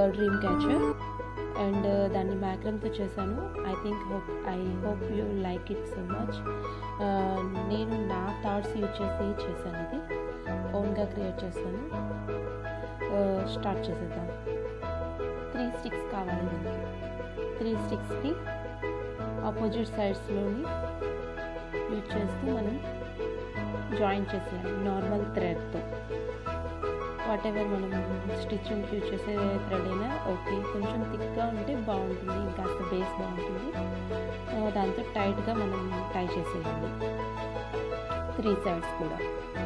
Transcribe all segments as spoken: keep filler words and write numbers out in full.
Dream catcher and దాన్ని మ్యాక్రమ్తో చేశాను. I think hope I hope you like it so much. నేను నా థాట్స్ యూజ్ చేసి చేశాను, ఇది ఓన్గా క్రియేట్ చేశాను. స్టార్ట్ చేసేద్దాం. త్రీ స్టిక్స్ కావాలి దీనికి. త్రీ స్టిక్స్కి ఆపోజిట్ సైడ్స్లోని యూజ్ చేస్తూ మనం జాయిన్ చేసేయాలి నార్మల్ థ్రెడ్తో. వాట్ ఎవర్ మనం స్టిచ్చింగ్ యూజ్ చేసే థ్రెడ్ అయినా ఓకే. కొంచెం థిక్గా ఉంటే బాగుంటుంది, ఇంకాస్త బేస్ బాగుంటుంది. దాంతో టైట్గా మనం టై చేసేయాలి త్రీ సైడ్స్ కూడా.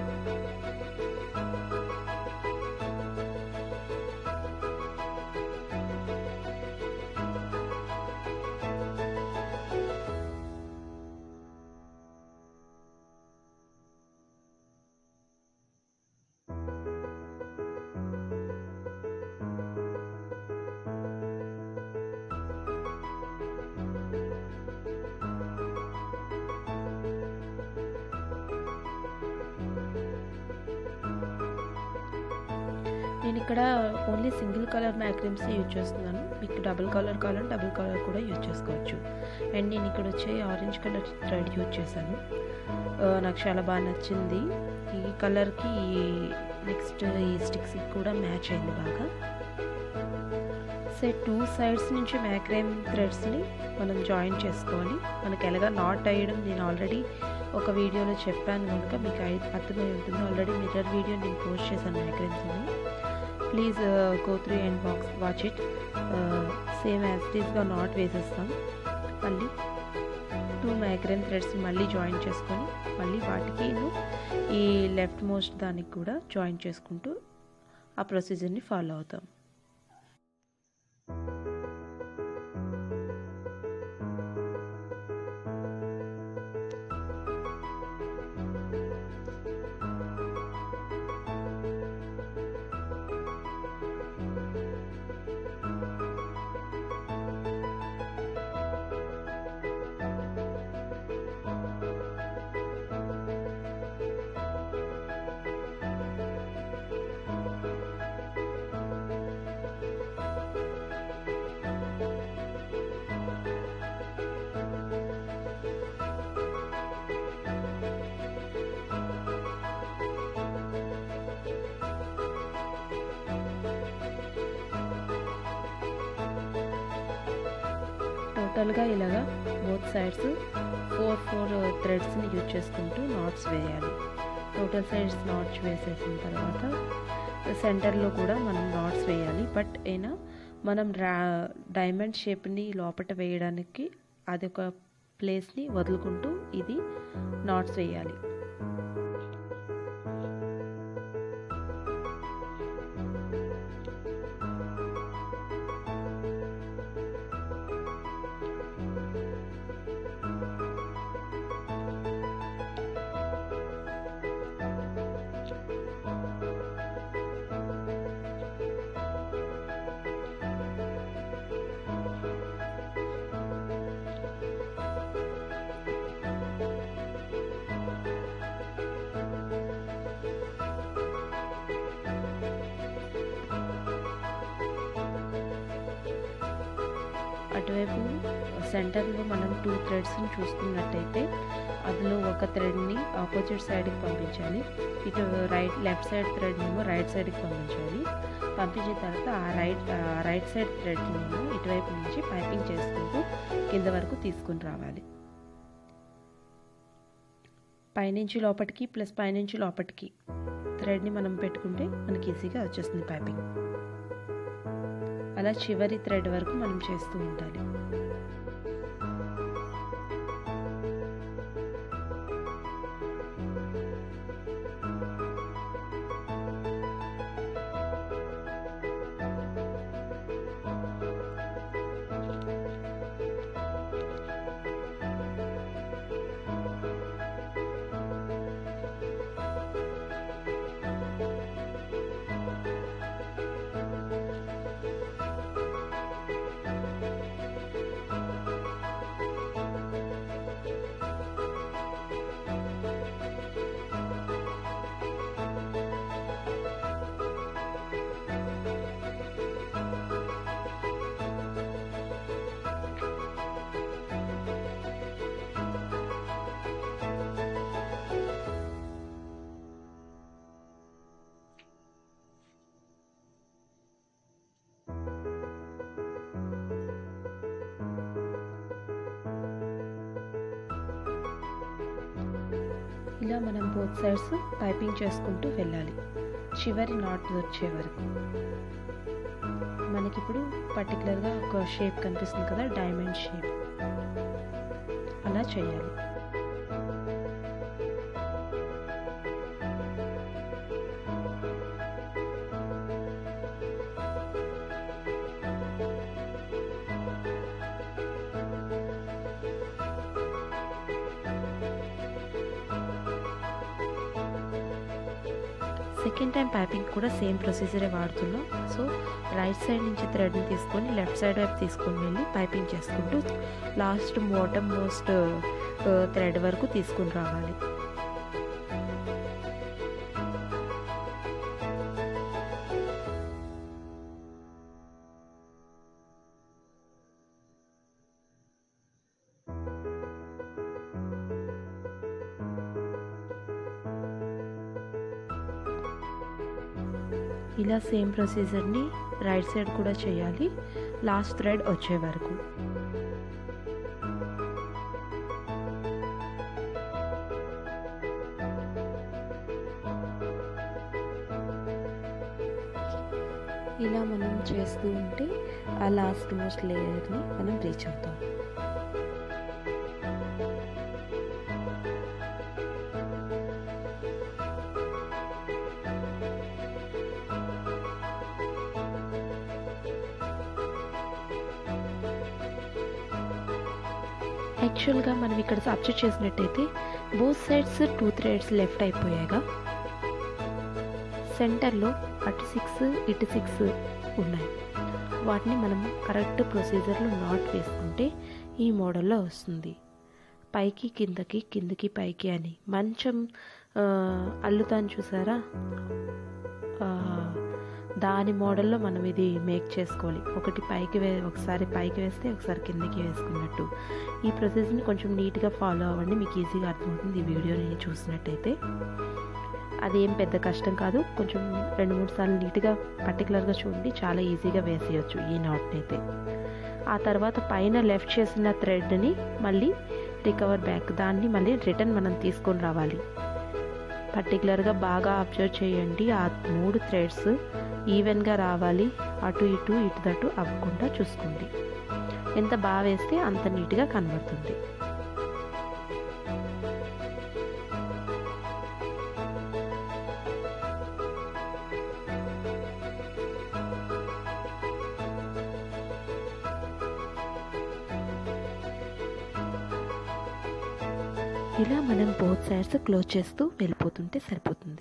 నేను ఇక్కడ only single colour macrames use చేస్తున్నాను. మీకు డబుల్ కలర్ కావాలంటే డబుల్ కలర్ కూడా యూజ్ చేసుకోవచ్చు. అండ్ నేను ఇక్కడ వచ్చే ఆరెంజ్ కలర్ థ్రెడ్ యూజ్ చేశాను. నాకు చాలా బాగా నచ్చింది. ఈ కలర్కి నెక్స్ట్ ఈ స్టిక్స్కి కూడా మ్యాచ్ అయింది బాగా. సో టూ సైడ్స్ నుంచి మ్యాక్రమ్ థ్రెడ్స్ని మనం జాయిన్ చేసుకోవాలి. మనకి ఎలాగా నాట్ అయ్యడం నేను ఆల్రెడీ ఒక వీడియోలో చెప్పాను కనుక మీకు అర్థమై ఉంటుంది. ఆల్రెడీ మిర్రర్ వీడియో నేను పోస్ట్ చేశాను మ్యాక్రమ్స్ని. Please go through and box watch it. Same as it ఈస్గా నాట్ వేసేస్తాం. మళ్ళీ టూ మ్యాక్రమ్ థ్రెడ్స్ మళ్ళీ జాయిన్ చేసుకొని మళ్ళీ వాటికి ఈ లెఫ్ట్ మోస్ట్ దానికి కూడా జాయిన్ చేసుకుంటూ ఆ ప్రొసీజర్ని ఫాలో అవుతాం. టోటల్గా ఇలాగా బోత్ సైడ్స్ ఫోర్ ఫోర్ థ్రెడ్స్ని యూజ్ చేసుకుంటూ నాట్స్ వేయాలి. టోటల్ సైడ్స్ నాట్స్ వేసేసిన తర్వాత సెంటర్లో కూడా మనం నాట్స్ వేయాలి. బట్ అయినా మనం రా డైమండ్ షేప్ని లోపల వేయడానికి అదొక ప్లేస్ని వదులుకుంటూ ఇది నాట్స్ వేయాలి. అటువైపు సెంటర్లో మనం టూ థ్రెడ్స్ని చూసుకున్నట్టయితే అందులో ఒక థ్రెడ్ని ఆపోజిట్ సైడ్కి పంపించాలి. ఇటు రైట్ లెఫ్ట్ సైడ్ థ్రెడ్ని ఏమో రైట్ సైడ్కి పంపించాలి. పంపించిన తర్వాత ఆ రైట్ రైట్ సైడ్ థ్రెడ్ని ఏమో ఇటువైపు నుంచి పైపింగ్ చేసుకుంటూ కింద వరకు తీసుకుని రావాలి. పైనుంచి లోపలికి ప్లస్ పైనుంచి లోపలికి థ్రెడ్ని మనం పెట్టుకుంటే మనకి ఈజీగా వచ్చేస్తుంది పైపింగ్. అలా చివరి థ్రెడ్ వరకు మనం చేస్తూ ఉండాలి. ఇలా మనం బోత్ సైడ్స్ పైపింగ్ చేసుకుంటూ వెళ్ళాలి చివరి నాట్ వచ్చే వరకు. మనకిప్పుడు పర్టికులర్గా ఒక షేప్ కనిపిస్తుంది కదా, డైమండ్ షేప్, అలా చేయాలి. సెకండ్ టైం పైపింగ్ కూడా సేమ్ ప్రొసీజరే వాడుతున్నాం. సో రైట్ సైడ్ నుంచి థ్రెడ్ని తీసుకొని లెఫ్ట్ సైడ్ వైపు తీసుకొని వెళ్ళి పైపింగ్ చేసుకుంటూ లాస్ట్ బాటమ్ మోస్ట్ థ్రెడ్ వరకు తీసుకుని రావాలి. ఇలా సేమ్ ప్రొసీజర్ని రైట్ సైడ్ కూడా చేయాలి లాస్ట్ థ్రెడ్ వచ్చే వరకు. ఇలా మనం చేస్తూ ఉంటే ఆ లాస్ట్ మోస్ట్ లేయర్ని మనం రీచ్ అవుతాం. యాక్చువల్గా మనం ఇక్కడ అబ్జర్వ్ చేసినట్టయితే both sides two threads left అయిపోయాగా, సెంటర్లో అటు సిక్స్ ఇటు సిక్స్ ఉన్నాయి. వాటిని మనం కరెక్ట్ ప్రొసీజర్లో నాట్ వేసుకుంటే ఈ మోడల్లో వస్తుంది. పైకి కిందకి కిందకి పైకి అని మంచం అల్లుతాను చూసారా, దాని మోడల్లో మనం ఇది మేక్ చేసుకోవాలి. ఒకటి పైకి వే ఒకసారి పైకి వేస్తే ఒకసారి కిందకి వేసుకున్నట్టు. ఈ ప్రొసెస్ని కొంచెం నీట్గా ఫాలో అవ్వండి, మీకు ఈజీగా అర్థమవుతుంది. ఈ వీడియోని చూసినట్టయితే అదేం పెద్ద కష్టం కాదు. కొంచెం రెండు మూడు సార్లు నీట్గా పర్టికులర్గా చూడండి, చాలా ఈజీగా వేసేయచ్చు ఈ నాట్ని అయితే. ఆ తర్వాత పైన లెఫ్ట్ చేసిన థ్రెడ్ని మళ్ళీ రికవర్ బ్యాక్, దాన్ని మళ్ళీ రిటర్న్ మనం తీసుకొని రావాలి. పర్టికులర్గా బాగా అబ్జర్వ్ చేయండి, ఆ మూడు థ్రెడ్స్ ఈవెన్గా రావాలి, అటు ఇటు ఇటు దటు అవ్వకుండా చూసుకోండి. ఎంత బాగా వేస్తే అంత నీట్గా కనబడుతుంది. ఇలా మనం బోత్ సైడ్స్ క్లోజ్ చేస్తూ వెళ్ళిపోతుంటే సరిపోతుంది.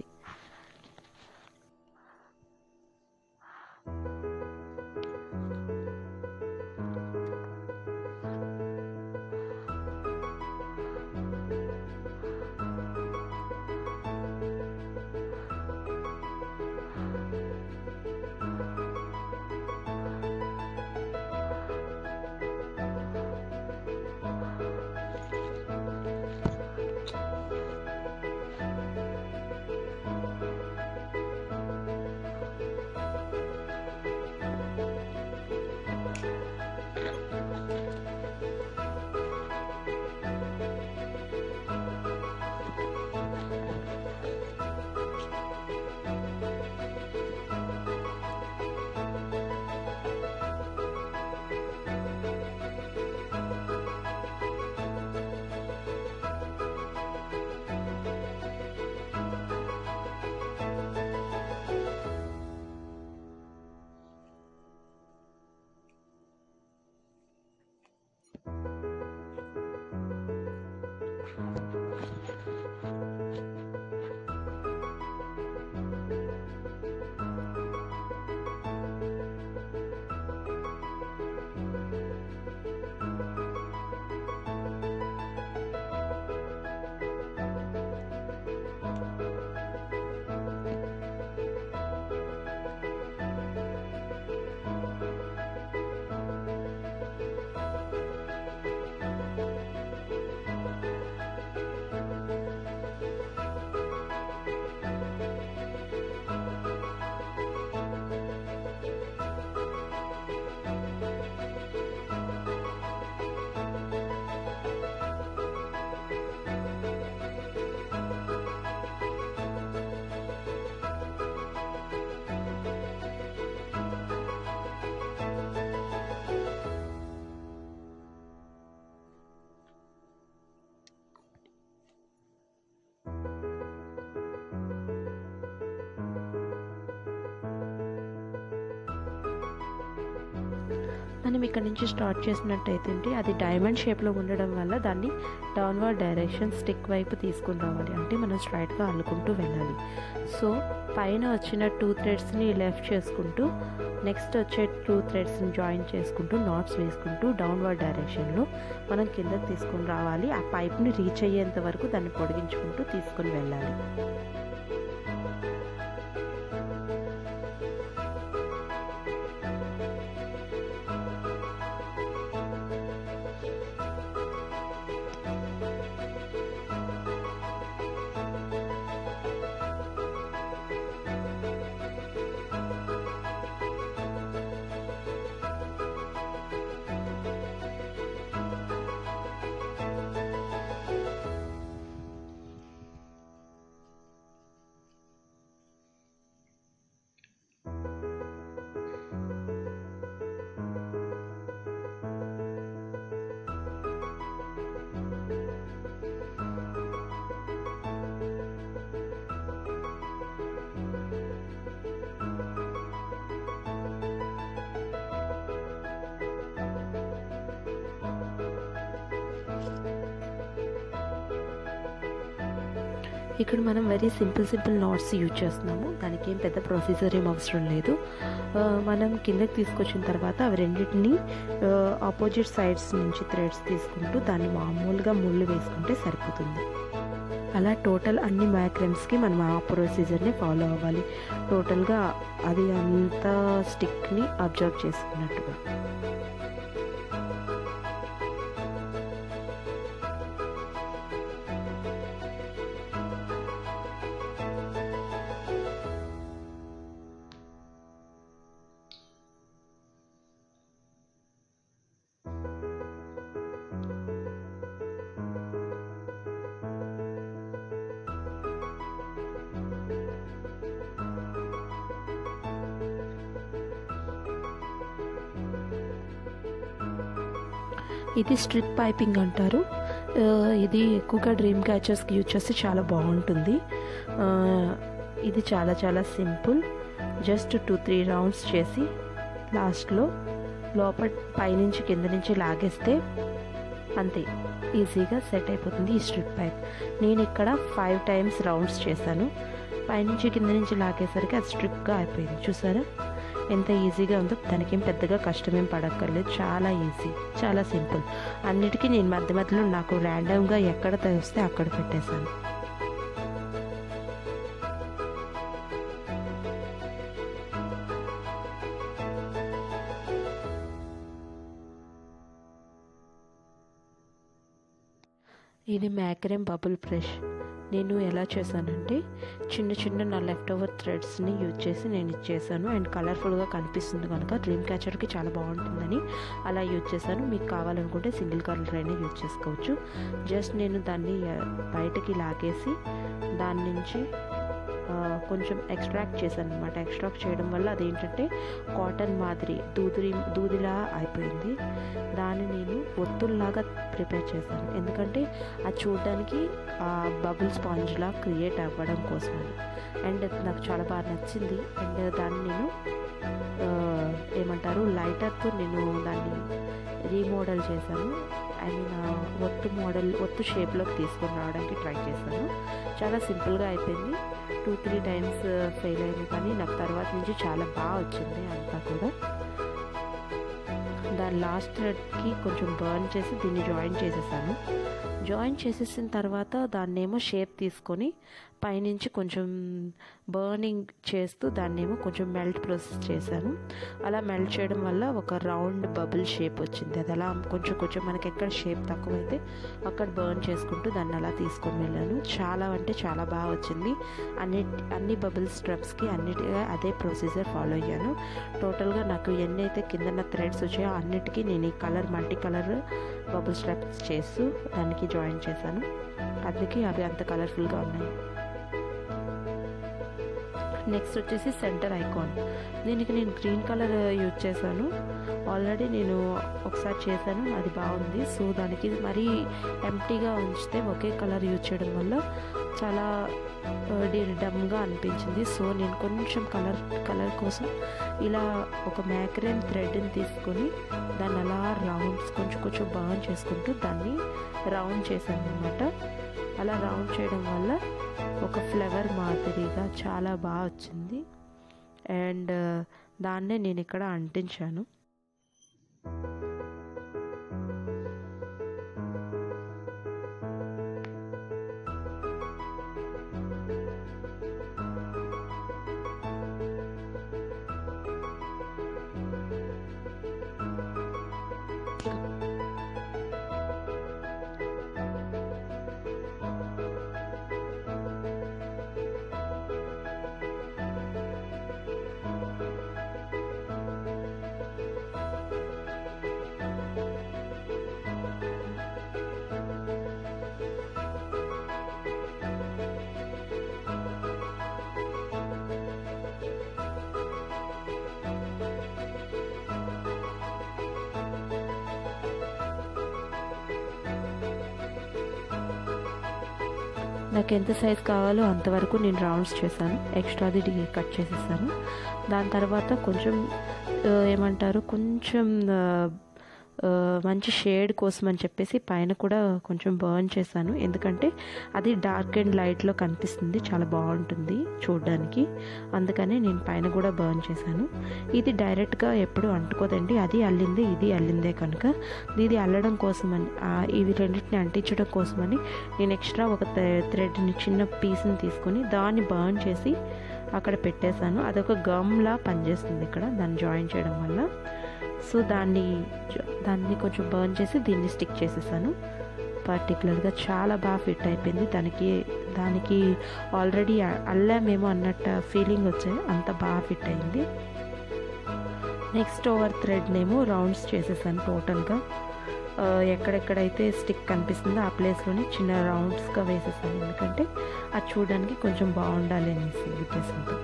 మనం ఇక్కడ నుంచి స్టార్ట్ చేసినట్టయితే అది డైమండ్ షేప్లో ఉండడం వల్ల దాన్ని డౌన్వర్డ్ డైరెక్షన్ స్టిక్ వైపు తీసుకుని రావాలి, అంటే మనం స్ట్రైట్గా అల్లుకుంటూ వెళ్ళాలి. సో పైన వచ్చిన టూ థ్రెడ్స్ని లెఫ్ట్ చేసుకుంటూ నెక్స్ట్ వచ్చే టూ థ్రెడ్స్ని జాయిన్ చేసుకుంటూ నాట్స్ వేసుకుంటూ డౌన్వర్డ్ డైరెక్షన్లో మనం కిందకి తీసుకొని రావాలి. ఆ పైప్ని రీచ్ అయ్యేంత వరకు దాన్ని పొడిగించుకుంటూ తీసుకొని వెళ్ళాలి. ఇక్కడ మనం very simple simple knots use చేస్తున్నాము, దానికి ఏం పెద్ద ప్రొసీజర్ ఏం అవసరం లేదు. మనం కిందకి తీసుకొచ్చిన తర్వాత అవి రెండింటిని ఆపోజిట్ సైడ్స్ నుంచి థ్రెడ్స్ తీసుకుంటూ దాన్ని మామూలుగా ముళ్ళు వేసుకుంటే సరిపోతుంది. అలా టోటల్ అన్ని మ్యాక్రమ్స్కి మనం ఆ ప్రొసీజర్ని ఫాలో అవ్వాలి, టోటల్గా అది అంత స్టిక్ని అబ్జర్వ్ చేసుకున్నట్టుగా. ఇది స్ట్రిప్ పైపింగ్ అంటారు. ఇది ఎక్కువగా డ్రీమ్ క్యాచర్స్కి యూజ్ చేస్తే చాలా బాగుంటుంది. ఇది చాలా చాలా simple, just two three rounds చేసి లాస్ట్లో లోపల పైనుంచి కింద నుంచి లాగేస్తే అంతే, ఈజీగా సెట్ అయిపోతుంది ఈ స్ట్రిప్ పైప్. నేను ఇక్కడ ఫైవ్ టైమ్స్ రౌండ్స్ చేశాను, పైనుంచి కింద నుంచి లాగేసరికి అది స్ట్రిప్గా అయిపోయింది. చూసారా ఎంత ఈజీగా ఉందో, దానికేం పెద్దగా కష్టమేం పడక్కర్లేదు, చాలా ఈజీ, చాలా సింపుల్. అన్నిటికీ నేను మధ్య మధ్యలో నాకు ర్యాండమ్గా ఎక్కడ తెలిస్తే అక్కడ పెట్టేశాను. ఇది మ్యాక్రమ్ బబుల్ బ్రష్. నేను ఎలా చేశానంటే చిన్న చిన్న నా లెఫ్ట్ ఓవర్ థ్రెడ్స్ని యూజ్ చేసి నేను ఇచ్చేసాను, అండ్ కలర్ఫుల్గా కనిపిస్తుంది కనుక డ్రీమ్ క్యాచర్కి చాలా బాగుంటుందని అలా యూజ్ చేశాను. మీకు కావాలనుకుంటే సింగిల్ కలర్ అయినా యూజ్ చేసుకోవచ్చు. జస్ట్ నేను దాన్ని బయటకి లాగేసి దాని నుంచి కొంచెం ఎక్స్ట్రాక్ట్ చేశాను అనమాట. ఎక్స్ట్రాక్ట్ చేయడం వల్ల అదేంటంటే కాటన్ మాదిరి దూదిరి దూదిలా అయిపోయింది. దాన్ని నేను ఒత్తుల్లాగా ప్రిపేర్ చేశాను, ఎందుకంటే అది చూడడానికి బబుల్ స్పాంజ్లా క్రియేట్ అవ్వడం కోసమని. అండ్ నాకు చాలా బాగా నచ్చింది. అండ్ దాన్ని నేను ఏమంటారు లైటర్తో నేను దాన్ని రీమోడల్ చేశాను. ఐ మీన్ ఒత్తు మోడల్ ఒత్తు షేప్లోకి తీసుకొని రావడానికి ట్రై చేశాను. చాలా సింపుల్గా అయిపోయింది. టూ త్రీ టైమ్స్ ఫెయిల్ అయింది, కానీ నాకు తర్వాత నుంచి చాలా బాగా వచ్చింది అంతా కూడా. దాని లాస్ట్ థ్రెడ్కి కొంచెం బర్న్ చేసి దీన్ని జాయిన్ చేసేసాను. జాయిన్ చేసేసిన తర్వాత దాన్నేమో షేప్ తీసుకొని పైనుంచి కొంచెం బర్నింగ్ చేస్తూ దాన్నేమో కొంచెం మెల్ట్ ప్రాసెస్ చేశాను. అలా మెల్ట్ చేయడం వల్ల ఒక రౌండ్ బబుల్ షేప్ వచ్చింది. అది అలా కొంచెం కొంచెం మనకి ఎక్కడ షేప్ తక్కువైతే అక్కడ బర్న్ చేసుకుంటూ దాన్ని అలా తీసుకొని వెళ్ళాను. చాలా అంటే చాలా బాగా వచ్చింది. అన్ని అన్ని బబుల్ స్ట్రప్స్కి అన్నిటిగా అదే ప్రొసీజర్ ఫాలో అయ్యాను. టోటల్గా నాకు ఎన్ని అయితే కింద థ్రెడ్స్ వచ్చాయో అన్నిటికీ నేను ఈ colour multi colour bubble straps చేస్తూ దానికి జాయిన్ చేశాను. అందుకే అవి అంత కలర్ఫుల్గా ఉన్నాయి. నెక్స్ట్ వచ్చేసి సెంటర్ ఐకాన్. దీనికి నేను గ్రీన్ కలర్ యూజ్ చేశాను. ఆల్రెడీ నేను ఒకసారి చేశాను, అది బాగుంది. సో దానికి మరీ ఎంప్టీగా ఉంచితే ఒకే కలర్ యూజ్ చేయడం వల్ల చాలా డమ్గా అనిపించింది. సో నేను కొంచెం కలర్ కలర్ కోసం ఇలా ఒక మ్యాక్రేన్ థ్రెడ్ని తీసుకొని దాన్ని అలా రౌండ్స్ కొంచెం కొంచెం బర్న్ చేసుకుంటూ దాన్ని రౌండ్ చేశాను అనమాట. అలా రౌండ్ చేయడం వల్ల ఒక ఫ్లవర్ మాదిరిగా చాలా బాగా వచ్చింది. అండ్ దాన్నే నేను ఇక్కడ అంటించాను. నాకు ఎంత సైజ్ కావాలో అంతవరకు నేను రౌండ్స్ చేశాను. ఎక్స్ట్రాది కట్ చేసేసాను. దాని తర్వాత కొంచెం ఏమంటారు కొంచెం మంచి షేడ్ కోసం అని చెప్పేసి పైన కూడా కొంచెం బర్న్ చేశాను. ఎందుకంటే అది డార్క్ అండ్ లైట్లో కనిపిస్తుంది, చాలా బాగుంటుంది చూడడానికి. అందుకని నేను పైన కూడా బర్న్ చేశాను. ఇది డైరెక్ట్గా ఎప్పుడు అంటుకోదండి, అది అల్లిందే ఇది అల్లిందే కనుక ఇది అల్లడం కోసమని ఇవి రెండింటిని అంటించడం కోసమని నేను ఎక్స్ట్రా ఒక థ్రెడ్ని చిన్న పీస్ని తీసుకొని దాన్ని బర్న్ చేసి అక్కడ పెట్టేశాను. అదొక గమ్లా పనిచేస్తుంది ఇక్కడ దాన్ని జాయిన్ చేయడం వల్ల. సో దాన్ని దాన్ని కొంచెం బర్న్ చేసి దీన్ని స్టిక్ చేసేసాను. పర్టికులర్గా చాలా బాగా ఫిట్ అయిపోయింది. దానికి దానికి ఆల్రెడీ అల్లామేమో అన్నట్టు ఫీలింగ్ వచ్చాయి, అంత బాగా ఫిట్ అయింది. నెక్స్ట్ ఓవర్ థ్రెడ్నేమో రౌండ్స్ చేసేసాను టోటల్గా. ఎక్కడెక్కడైతే స్టిక్ కనిపిస్తుందో ఆ ప్లేస్లోనే చిన్న రౌండ్స్గా వేసేసాను, ఎందుకంటే అది చూడడానికి కొంచెం బాగుండాలి అనేసి ఉద్దేశంతో.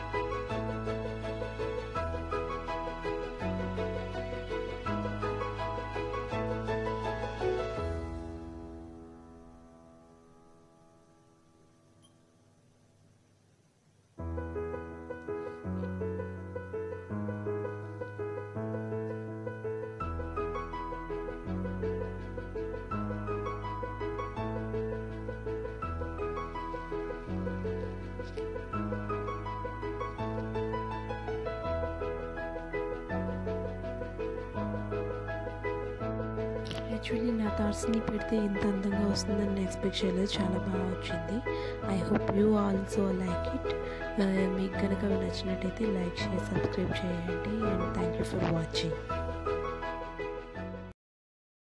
యాక్చువల్లీ నా థాట్స్ని పెడితే ఇంత అందంగా వస్తుందని నేను ఎక్స్పెక్ట్ చేయలేదు, చాలా బాగా వచ్చింది. I hope you also like it. మీకు కనుక నచ్చినట్టయితే లైక్ షేర్ సబ్స్క్రైబ్ చేయండి. And thank you for watching.